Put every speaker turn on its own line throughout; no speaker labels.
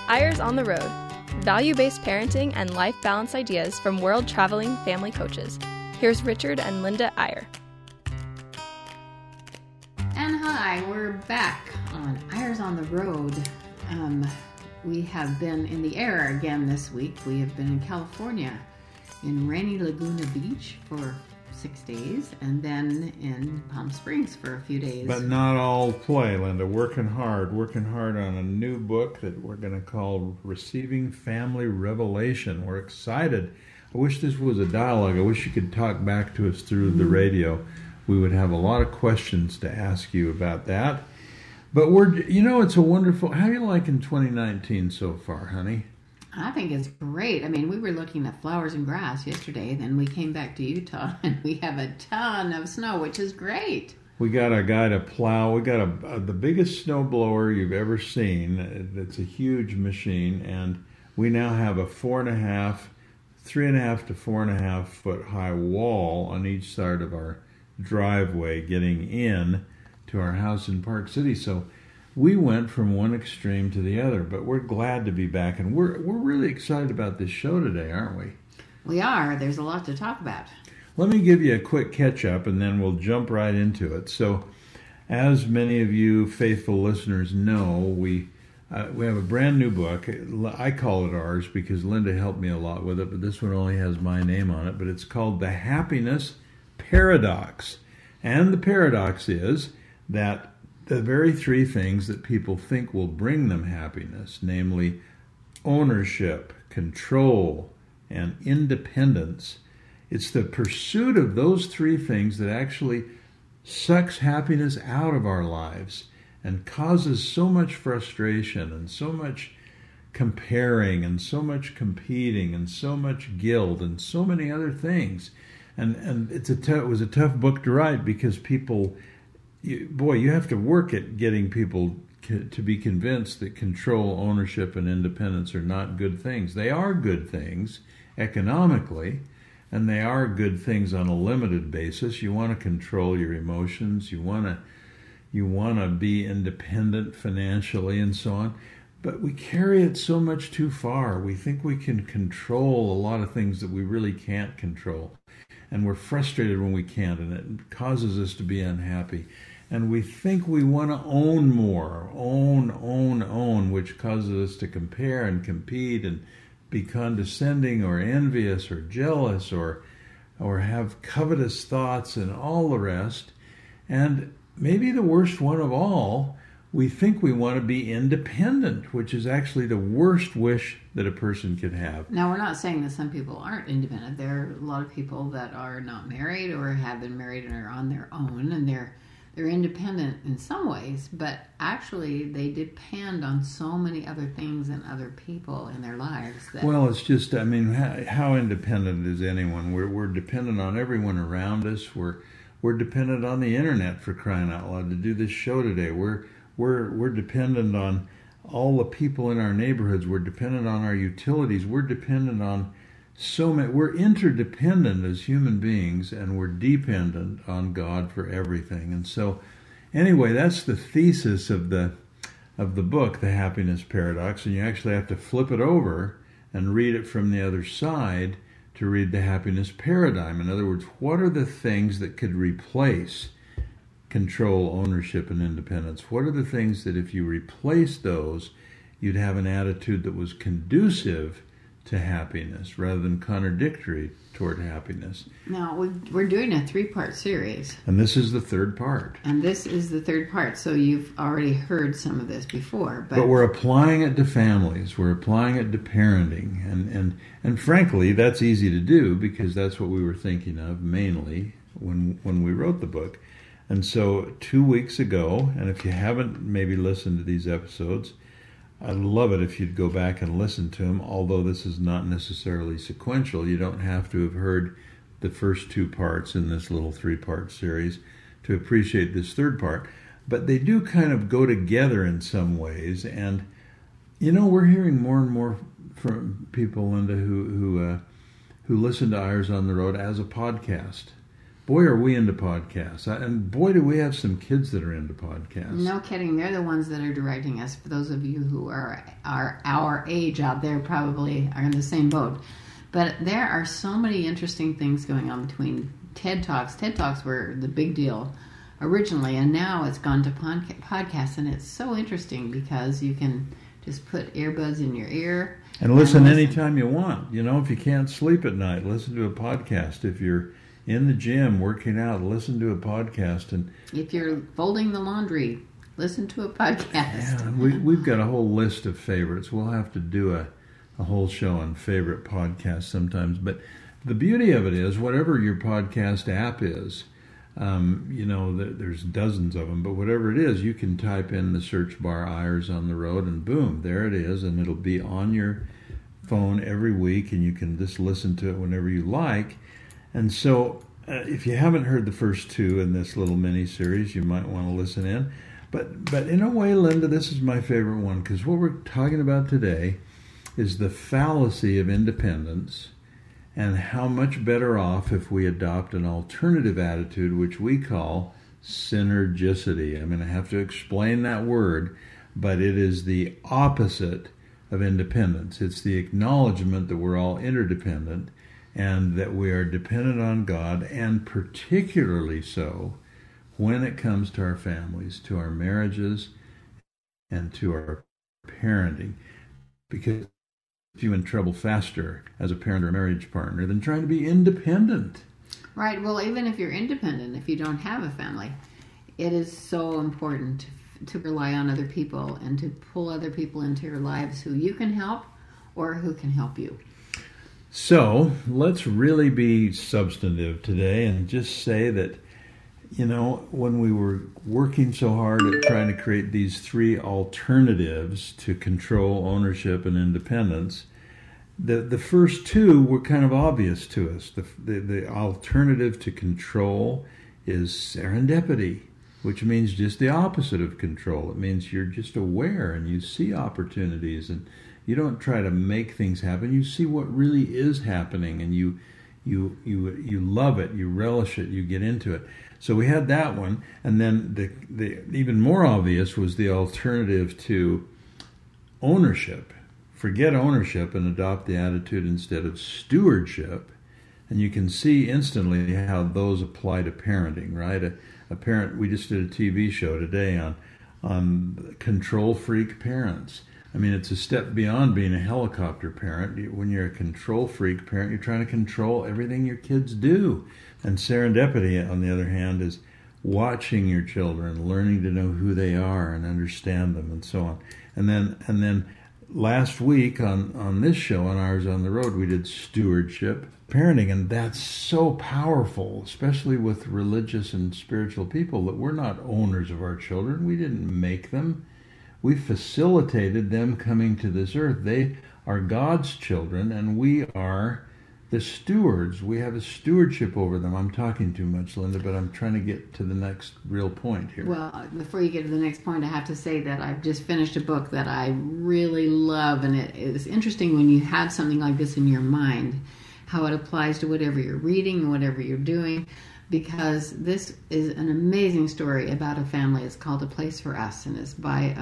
Eyres on the Road, value-based parenting and life balance ideas from world-traveling family coaches. Here's Richard and Linda Eyre.
And hi, we're back on Eyres on the Road. We have been in the air again this week. We have been in California, in rainy Laguna Beach for 6 days, and then in Palm Springs for a few days.
But not all play, Linda. Working hard on a new book that we're going to call Receiving Family Revelation. We're excited. I wish this was a dialogue. I wish you could talk back to us through the radio. We would have a lot of questions to ask you about that. But it's a wonderful, how are you liking 2019 so far, honey?
I think it's great. I mean, we were looking at flowers and grass yesterday, then we came back to Utah, and we have a ton of snow, which is great.
We got a guy to plow. We got the biggest snow blower you've ever seen. It's a huge machine, and we now have a 3.5 to 4.5 foot high wall on each side of our driveway getting in to our house in Park City. So we went from one extreme to the other, but we're glad to be back, and we're really excited about this show today, aren't we?
We are. There's a lot to talk about.
Let me give you a quick catch-up, and then we'll jump right into it. So, as many of you faithful listeners know, we have a brand new book. I call it ours because Linda helped me a lot with it, but this one only has my name on it. But it's called The Happiness Paradox. And the paradox is that the very three things that people think will bring them happiness, namely ownership, control, and independence, it's the pursuit of those three things that actually sucks happiness out of our lives and causes so much frustration and so much comparing and so much competing and so much guilt and so many other things. And it was a tough book to write because people... you have to work at getting people to be convinced that control, ownership, and independence are not good things. They are good things economically, and they are good things on a limited basis. You want to control your emotions. You want to be independent financially and so on. But we carry it so much too far. We think we can control a lot of things that we really can't control. And we're frustrated when we can't, and it causes us to be unhappy. And we think we want to own more, own, which causes us to compare and compete and be condescending or envious or jealous or have covetous thoughts and all the rest. And maybe the worst one of all, we think we want to be independent, which is actually the worst wish that a person could have.
Now, we're not saying that some people aren't independent. There are a lot of people that are not married or have been married and are on their own, and they're independent in some ways, but actually they depend on so many other things and other people in their lives.
Well, it's just, how independent is anyone? We're dependent on everyone around us. We're dependent on the internet, for crying out loud, to do this show today. We're dependent on all the people in our neighborhoods. We're dependent on our utilities. We're dependent on so many. We're interdependent as human beings, and we're dependent on God for everything. And so, anyway, that's the thesis of the book, The Happiness Paradox. And you actually have to flip it over and read it from the other side to read the happiness paradigm. In other words, what are the things that could replace control, ownership, and independence? What are the things that if you replace those, you'd have an attitude that was conducive to happiness rather than contradictory toward happiness?
Now, we're doing a 3-part series.
And this is the third part.
So you've already heard some of this before.
But we're applying it to families. We're applying it to parenting. And frankly, that's easy to do because that's what we were thinking of mainly when we wrote the book. And so 2 weeks ago, and if you haven't maybe listened to these episodes, I'd love it if you'd go back and listen to them, although this is not necessarily sequential. You don't have to have heard the first 2 parts in this little 3-part series to appreciate this third part. But they do kind of go together in some ways. And, we're hearing more and more from people, Linda, who listen to Eyres on the Road as a podcast. boy, are we into podcasts. And boy, do we have some kids that are into podcasts.
No kidding. They're the ones that are directing us. For those of you who are our age out there, probably are in the same boat. But there are so many interesting things going on between TED Talks. TED Talks were the big deal originally, and now it's gone to podcasts, and it's so interesting because you can just put earbuds in your ear.
And listen anytime you want. You know, if you can't sleep at night, listen to a podcast. If you're in the gym working out, listen to a podcast. And
if you're folding the laundry, listen to a podcast.
Yeah, we've got a whole list of favorites. We'll have to do a whole show on favorite podcasts sometimes. But the beauty of it is, whatever your podcast app is, you know, there's dozens of them, but whatever it is, you can type in the search bar Eyres on the Road, and boom, there it is, and it'll be on your phone every week, and you can just listen to it whenever you like. And so if you haven't heard the first two in this little mini-series, you might want to listen in. But in a way, Linda, this is my favorite one, because what we're talking about today is the fallacy of independence and how much better off if we adopt an alternative attitude, which we call synergicity. I'm going to have to explain that word, but it is the opposite of independence. It's the acknowledgement that we're all interdependent and that we are dependent on God, and particularly so when it comes to our families, to our marriages, and to our parenting. Because you in trouble faster as a parent or marriage partner than trying to be independent.
Right. Well, even if you're independent, if you don't have a family, it is so important to rely on other people and to pull other people into your lives who you can help or who can help you.
So let's really be substantive today and just say that, you know, when we were working so hard at trying to create these three alternatives to control, ownership, and independence, the first two were kind of obvious to us. The alternative to control is serendipity, which means just the opposite of control. It means you're just aware and you see opportunities and you don't try to make things happen. You see what really is happening and you love it, you relish it, you get into it. So we had that one, and then the even more obvious was the alternative to ownership. Forget ownership and adopt the attitude instead of stewardship. And you can see instantly how those apply to parenting, right? A parent, we just did a TV show today on control freak parents. I mean, it's a step beyond being a helicopter parent. When you're a control freak parent, you're trying to control everything your kids do. And serendipity, on the other hand, is watching your children, learning to know who they are and understand them, and so on. And then last week on this show, on Eyres on the Road, we did stewardship parenting, and that's so powerful, especially with religious and spiritual people, that we're not owners of our children. We didn't make them. We facilitated them coming to this earth. They are God's children, and we are the stewards. We have a stewardship over them. I'm talking too much, Linda, but I'm trying to get to the next real point here.
Well, before you get to the next point, I have to say that I've just finished a book that I really love, and it is interesting when you have something like this in your mind, how it applies to whatever you're reading and whatever you're doing, because this is an amazing story about a family. It's called A Place for Us, and it's by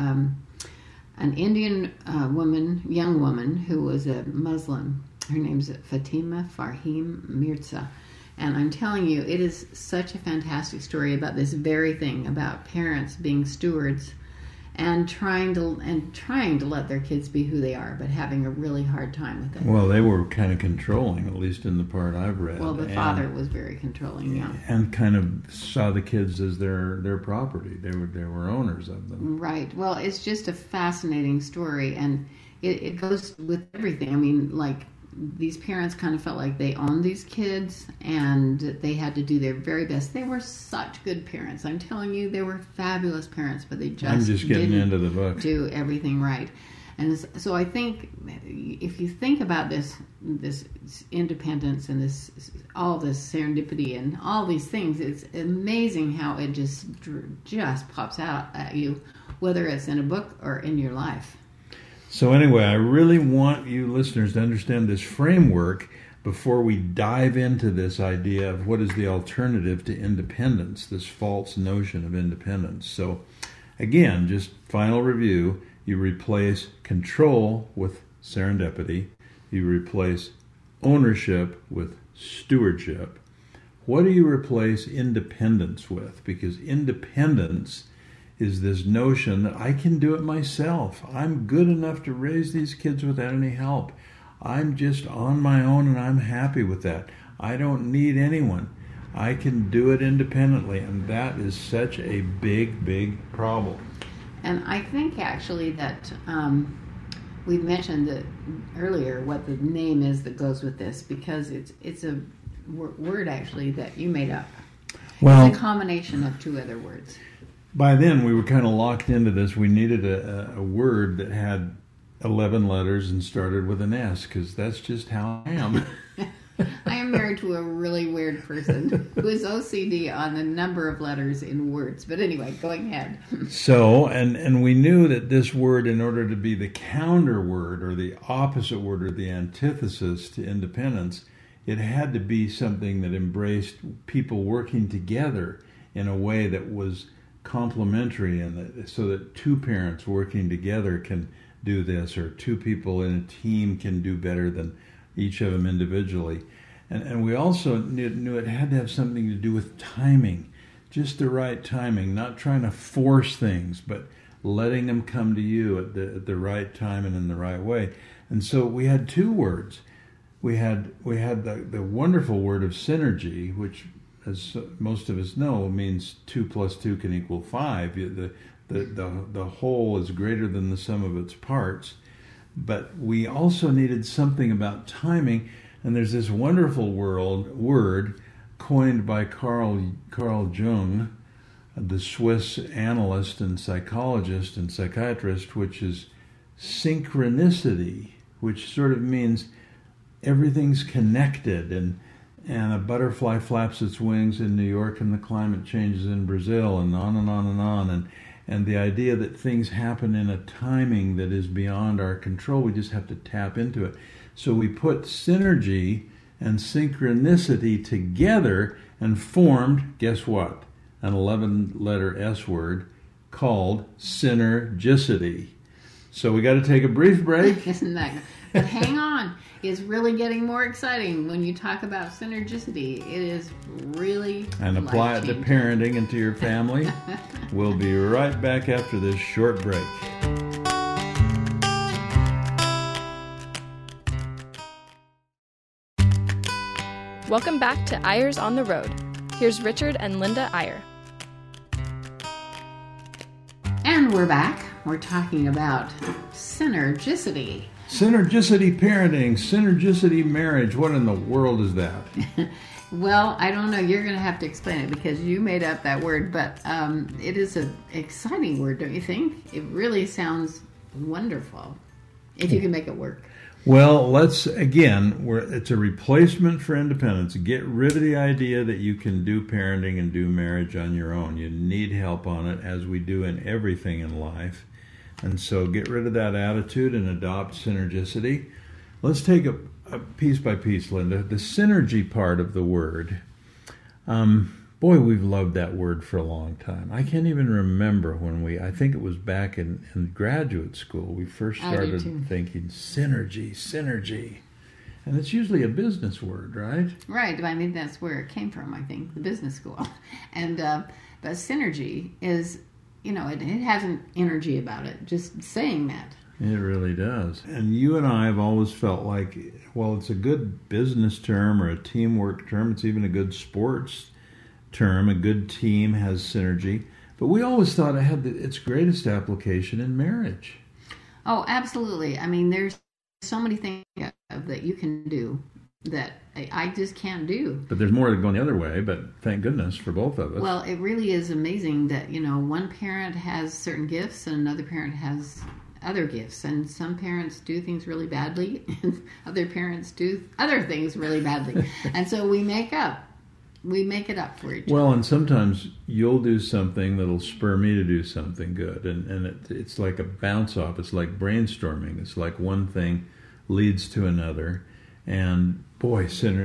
an Indian young woman who was a Muslim. Her name's Fatima Farhim Mirza. And I'm telling you, it is such a fantastic story about this very thing, about parents being stewards and trying to let their kids be who they are, but having a really hard time with it.
Well, they were kind of controlling, at least in the part I've read.
Well, the father was very controlling, yeah.
And kind of saw the kids as their property. They were owners of them. Right.
Well, it's just a fascinating story, and it goes with everything. I mean, like, these parents kind of felt like they owned these kids and they had to do their very best. They were such good parents. I'm telling you, they were fabulous parents, but they
I'm just getting into the book.
Do everything right. And so I think if you think about this independence and all this serendipity and all these things, it's amazing how it just pops out at you, whether it's in a book or in your life.
So anyway, I really want you listeners to understand this framework before we dive into this idea of what is the alternative to independence, this false notion of independence. So again, just final review, you replace control with serendipity, you replace ownership with stewardship. What do you replace independence with? Because independence is this notion that I can do it myself. I'm good enough to raise these kids without any help. I'm just on my own and I'm happy with that. I don't need anyone. I can do it independently, and that is such a big, big problem.
And I think actually that we mentioned that earlier what the name is that goes with this, because it's a word actually that you made up.
Well,
it's a combination of two other words.
By then we were kind of locked into this. We needed a word that had 11 letters and started with an S, because that's just how I am.
I am married to a really weird person who is OCD on the number of letters in words. But anyway, going ahead.
So, and we knew that this word, in order to be the counter word or the opposite word or the antithesis to independence, it had to be something that embraced people working together in a way that was complementary, and so that two parents working together can do this, or two people in a team can do better than each of them individually. And we also knew it had to have something to do with timing, just the right timing, not trying to force things, but letting them come to you at the right time and in the right way. And so we had two words. We had the wonderful word of synergy, which, as most of us know, means 2 + 2 can equal 5. The whole is greater than the sum of its parts. But we also needed something about timing, and there's this wonderful word coined by Carl Jung, the Swiss analyst and psychologist and psychiatrist, which is synchronicity, which sort of means everything's connected, and a butterfly flaps its wings in New York and the climate changes in Brazil, and on and on and on. And the idea that things happen in a timing that is beyond our control, we just have to tap into it. So we put synergy and synchronicity together and formed, guess what? An 11-letter S word called Synergicity. So we got to take a brief break.
Isn't that? But hang on. It's really getting more exciting when you talk about synergicity. It is really
and apply it to parenting and to your family. We'll be right back after this short break.
Welcome back to Eyres on the Road. Here's Richard and Linda Eyre.
And we're back. We're talking about synergicity.
Synergicity parenting, synergicity marriage. What in the world is that?
Well, I don't know. You're going to have to explain it because you made up that word, but it is an exciting word, don't you think? It really sounds wonderful if you can make it work.
Well, it's a replacement for independence. Get rid of the idea that you can do parenting and do marriage on your own. You need help on it, as we do in everything in life. And so get rid of that attitude and adopt synergicity. Let's take a piece by piece, Linda. The synergy part of the word. Boy, we've loved that word for a long time. I can't even remember when I think it was back in graduate school, we first started thinking synergy. And it's usually a business word, right?
Right. I mean, that's where it came from, I think, the business school. And but synergy is, it has an energy about it, just saying that.
It really does. And you and I have always felt like, well, it's a good business term or a teamwork term. It's even a good sports term. A good team has synergy. But we always thought it had its greatest application in marriage.
Oh, absolutely. I mean, there's so many things that you can do that I just can't do.
But there's more going the other way, but thank goodness for both of us.
Well, it really is amazing that, one parent has certain gifts and another parent has other gifts. And some parents do things really badly and other parents do other things really badly. And so we make up. We make it up for each other.
Well, and sometimes you'll do something that'll spur me to do something good. And it's like a bounce off. It's like brainstorming. It's like one thing leads to another. And boy,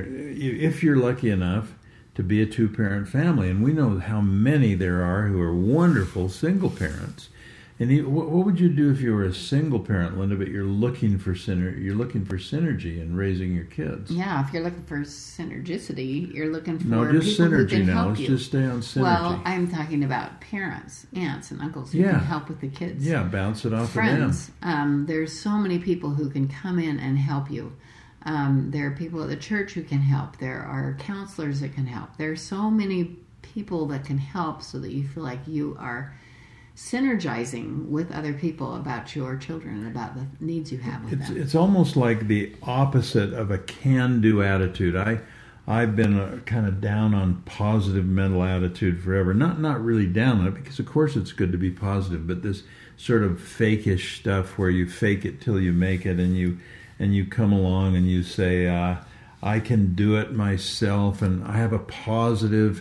if you're lucky enough to be a two-parent family, and we know how many there are who are wonderful single parents. And what would you do if you were a single parent, Linda, but you're looking for synergy in raising your kids?
Yeah, if you're looking for synergicity, you're looking for
no, just
people
synergy
who can
now.
help
Let's
you.
just stay on synergy.
Well, I'm talking about parents, aunts, and uncles who can help with the kids.
Yeah, bounce it off
Friends.
of them.
There's so many people who can come in and help you. There are people at the church who can help. There are counselors that can help. There are so many people that can help so that you feel like you are synergizing with other people about your children and about the needs you have with them.
It's almost like the opposite of a can-do attitude. I've been kind of down on positive mental attitude forever. Not really down on it, because of course it's good to be positive, but this sort of fake-ish stuff where you fake it till you make it, and you come along and you say, I can do it myself, and I have a positive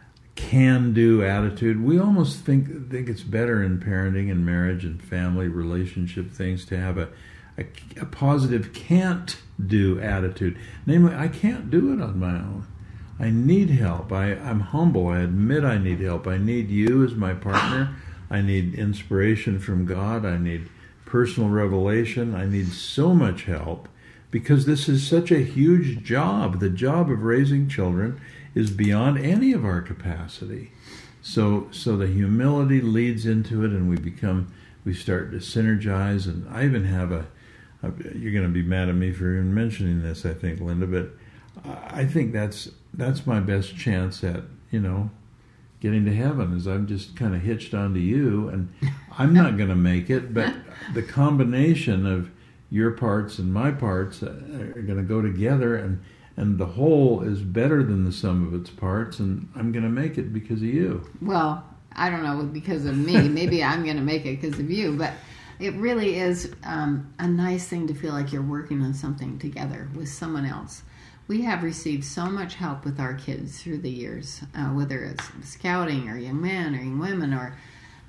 can-do attitude. We almost think it's better in parenting and marriage and family relationship things to have a positive can't-do attitude. Namely, I can't do it on my own. I need help. I'm humble. I admit I need help. I need you as my partner. I need inspiration from God. I need personal revelation. I need so much help, because this is such a huge job. The job of raising children is beyond any of our capacity. So the humility leads into it, and we start to synergize. And I even have you're going to be mad at me for even mentioning this, I think, Linda, but I think that's my best chance at, getting to heaven, is I'm just kind of hitched onto you, and I'm not going to make it, but the combination of your parts and my parts are going to go together, and the whole is better than the sum of its parts, and I'm going to make it because of you.
Well, I don't know, because of me. Maybe I'm going to make it because of you, but it really is a nice thing to feel like you're working on something together with someone else. We have received so much help with our kids through the years, whether it's scouting or young men or young women or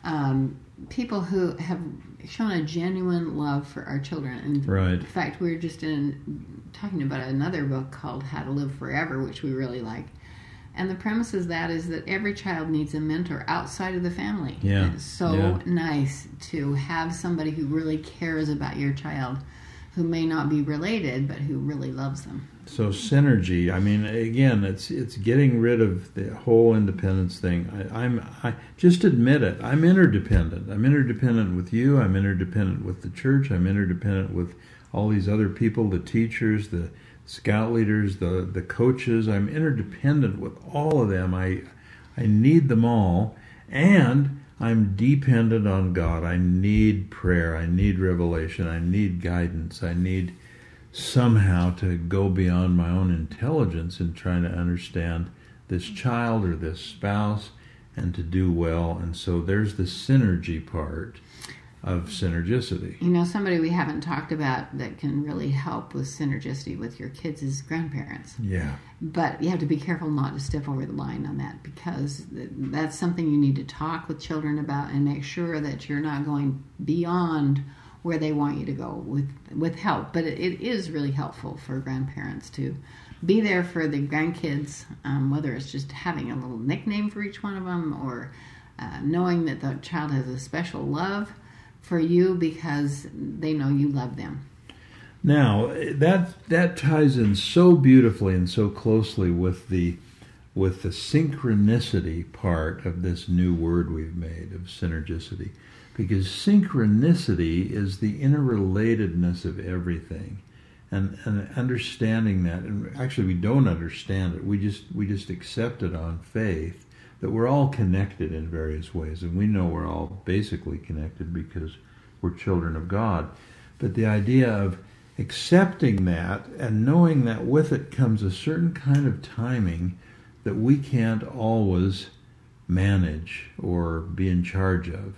people who have shown a genuine love for our children. And
right.
In fact, we were just talking about another book called How to Live Forever, which we really like. And the premise is that every child needs a mentor outside of the family.
Yeah.
And it's so nice to have somebody who really cares about your child, who may not be related, but who really loves them.
So synergy, I mean, again, it's getting rid of the whole independence thing. I just admit it. I'm interdependent. I'm interdependent with you. I'm interdependent with the church. I'm interdependent with all these other people, the teachers, the scout leaders, the coaches. I'm interdependent with all of them. I need them all, and I'm dependent on God. I need prayer. I need revelation. I need guidance. I need somehow to go beyond my own intelligence in trying to understand this child or this spouse and to do well. And so there's the synergy part of synergicity.
Somebody we haven't talked about that can really help with synergicity with your kids is grandparents.
Yeah.
But you have to be careful not to step over the line on that, because that's something you need to talk with children about and make sure that you're not going beyond where they want you to go with help. But it is really helpful for grandparents to be there for the grandkids, whether it's just having a little nickname for each one of them, or knowing that the child has a special love for you because they know you love them.
Now, that ties in so beautifully and so closely with the synchronicity part of this new word we've made of synergicity. Because synchronicity is the interrelatedness of everything, and understanding that. And actually, we don't understand it. We just accept it on faith that we're all connected in various ways, and we know we're all basically connected because we're children of God. But the idea of accepting that and knowing that with it comes a certain kind of timing that we can't always manage or be in charge of.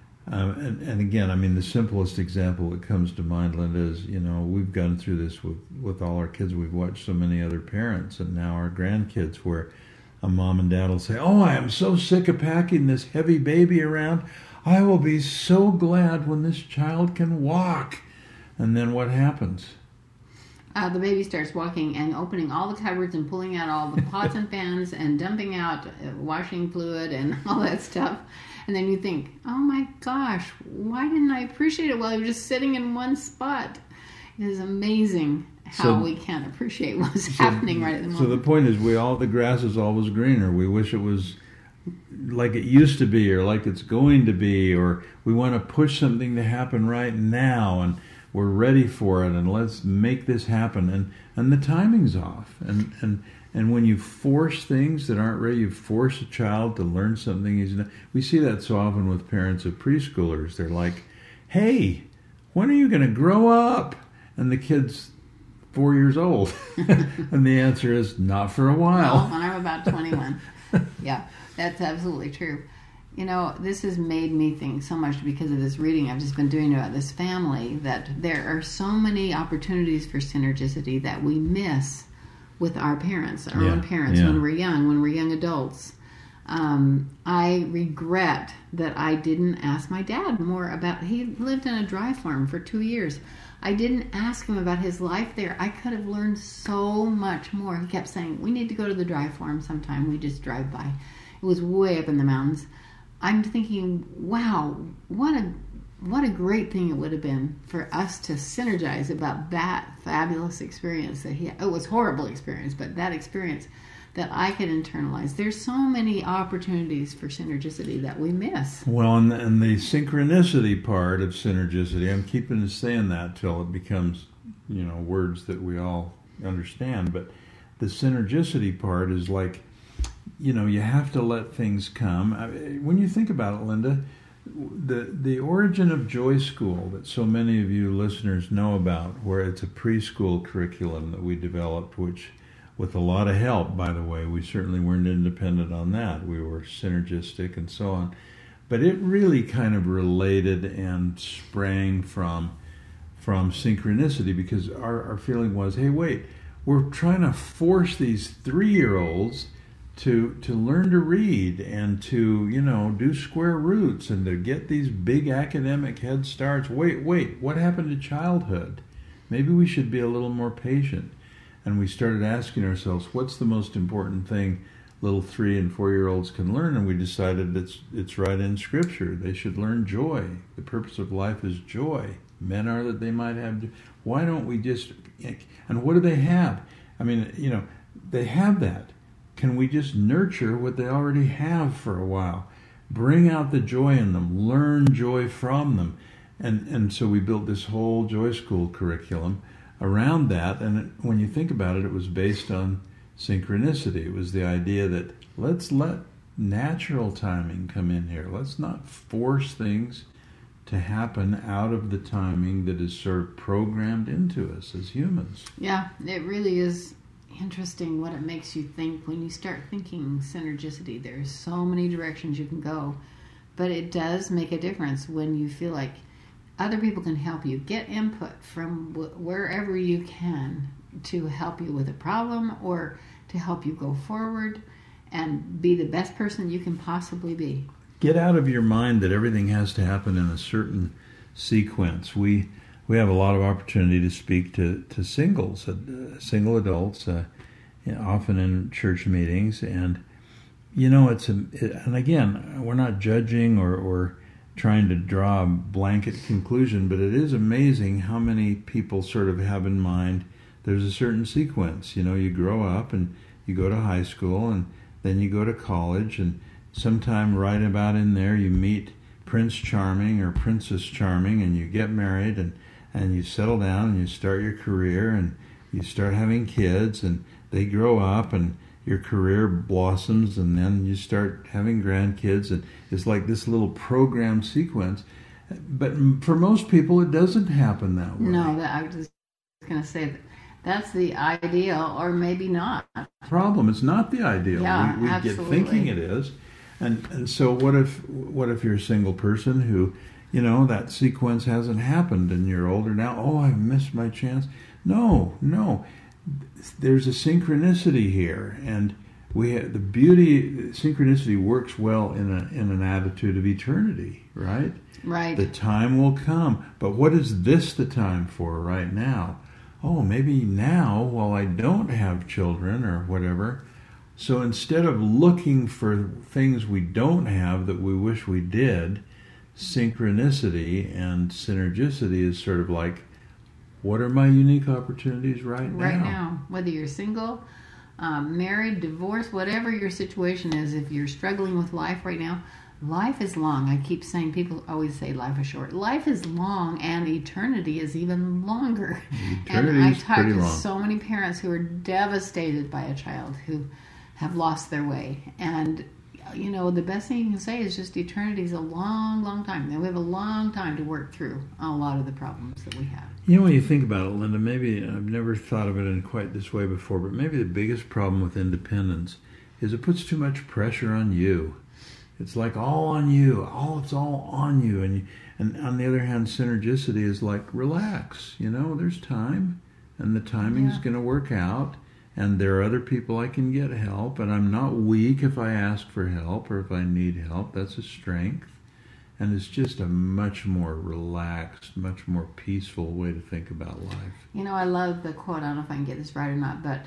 And again, I mean, the simplest example that comes to mind, Linda, is, we've gone through this with all our kids. We've watched so many other parents and now our grandkids where a mom and dad will say, "Oh, I am so sick of packing this heavy baby around. I will be so glad when this child can walk." And then what happens?
the baby starts walking and opening all the cupboards and pulling out all the pots and pans and dumping out washing fluid and all that stuff. And then you think, oh my gosh, why didn't I appreciate it while he was just sitting in one spot? It is amazing how we can't appreciate what's happening right at the moment.
So the point is, the grass is always greener. We wish it was like it used to be, or like it's going to be, or we want to push something to happen right now, and we're ready for it, and let's make this happen. And the timing's off. And when you force things that aren't ready, you force a child to learn something he's not. We see that so often with parents of preschoolers. They're like, "Hey, when are you going to grow up?" And the kid's 4 years old, and the answer is not for a while.
Well, when I'm about 21. Yeah, that's absolutely true. You know, this has made me think so much because of this reading I've just been doing about this family, that there are so many opportunities for synergicity that we miss with our parents, our own parents, when we're young adults. I regret that I didn't ask my dad more about, he lived in a dry farm for 2 years. I didn't ask him about his life there. I could have learned so much more. He kept saying, we need to go to the dry farm sometime. We just drive by. It was way up in the mountains. I'm thinking, wow, what a great thing it would have been for us to synergize about that fabulous experience that he had. It was a horrible experience, but that experience that I could internalize. There's so many opportunities for synergicity that we miss.
Well, and the synchronicity part of synergicity, I'm keeping saying that till it becomes, words that we all understand. But the synergicity part is like, you have to let things come. When you think about it, Linda, the origin of Joy School that so many of you listeners know about, where it's a preschool curriculum that we developed, which with a lot of help, by the way, we certainly weren't independent on that. We were synergistic and so on. But it really kind of related and sprang from synchronicity, because our feeling was, hey, wait, we're trying to force these 3-year-olds to learn to read and to, do square roots and to get these big academic head starts. Wait, what happened to childhood? Maybe we should be a little more patient. And we started asking ourselves, what's the most important thing little 3- and 4-year-olds can learn? And we decided it's right in Scripture. They should learn joy. The purpose of life is joy. Men are that they might have joy. Why don't we just... And what do they have? I mean, they have that. Can we just nurture what they already have for a while? Bring out the joy in them. Learn joy from them. And so we built this whole Joy School curriculum around that. And when you think about it, it was based on synchronicity. It was the idea that let's let natural timing come in here. Let's not force things to happen out of the timing that is sort of programmed into us as humans.
Yeah, it really is interesting what it makes you think when you start thinking synergicity. There's so many directions you can go, but it does make a difference when you feel like other people can help you. Get input from wherever you can to help you with a problem or to help you go forward and be the best person you can possibly be.
Get out of your mind that everything has to happen in a certain sequence. We have a lot of opportunity to speak to singles, single adults, often in church meetings, and and again, we're not judging or trying to draw a blanket conclusion, but it is amazing how many people sort of have in mind there's a certain sequence. You grow up and you go to high school and then you go to college, and sometime right about in there you meet Prince Charming or Princess Charming, and you get married and you settle down and you start your career and you start having kids and they grow up and your career blossoms and then you start having grandkids, and it's like this little program sequence. But for most people it doesn't happen that way.
No, I was just going to say that's the ideal, or maybe not.
Problem, it's not the ideal.
Yeah,
we get thinking it is. And so what if you're a single person who, that sequence hasn't happened and you're older now? Oh, I've missed my chance. No. There's a synchronicity here, and the beauty. Synchronicity works well in an attitude of eternity, right?
Right.
The time will come, but what is this the time for right now? oh, maybe now while I don't have children or whatever. So instead of looking for things we don't have that we wish we did, synchronicity and synergicity is sort of like, what are my unique opportunities right now?
Right now, whether you're single, married, divorced, whatever your situation is, if you're struggling with life right now, life is long. I keep saying, people always say life is short. Life is long, and eternity is even longer.
Eternity
and I
is
talk
pretty
to
long.
so many parents who are devastated by a child who have lost their way. And, you know, the best thing you can say is just eternity is a long, long time. And we have a long time to work through a lot of the problems that we have.
You know, when you think about it, Linda, maybe I've never thought of it in quite this way before, but maybe the biggest problem with independence is it puts too much pressure on you. It's like all on you. It's all on you. And on the other hand, synergicity is like, relax. You know, there's time, and the timing's going to work out, and there are other people I can get help, and I'm not weak if I ask for help or if I need help. That's a strength. And it's just a much more relaxed, much more peaceful way to think about life.
You know, I love the quote. I don't know if I can get this right or not, but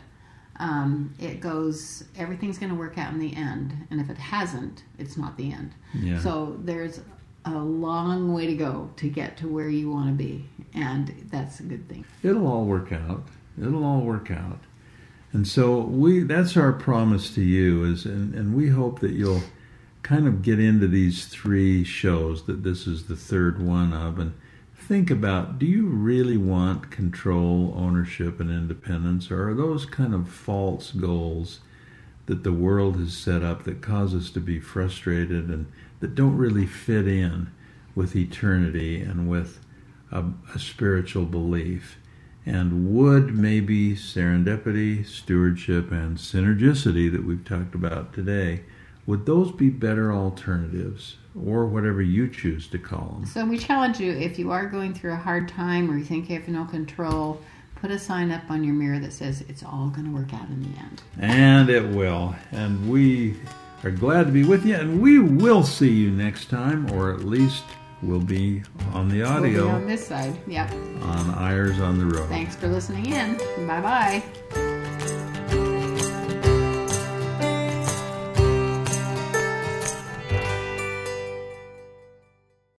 it goes, everything's going to work out in the end. And if it hasn't, it's not the end.
Yeah.
So there's a long way to go to get to where you want to be. And that's a good thing.
It'll all work out. It'll all work out. And so that's our promise to you, and we hope that you'll kind of get into these 3 shows, that this is the 3rd one of, and think about, do you really want control, ownership, and independence, or are those kind of false goals that the world has set up that cause us to be frustrated and that don't really fit in with eternity and with a spiritual belief? And would maybe serendipity, stewardship, and synergicity that we've talked about today, would those be better alternatives, or whatever you choose to call them?
So we challenge you, if you are going through a hard time or you think you have no control, put a sign up on your mirror that says it's all going to work out in the end.
And it will. And we are glad to be with you, and we will see you next time, or at least we'll be on the audio.
We'll be on this side, yep.
On Eyres on the Road.
Thanks for listening in. Bye-bye.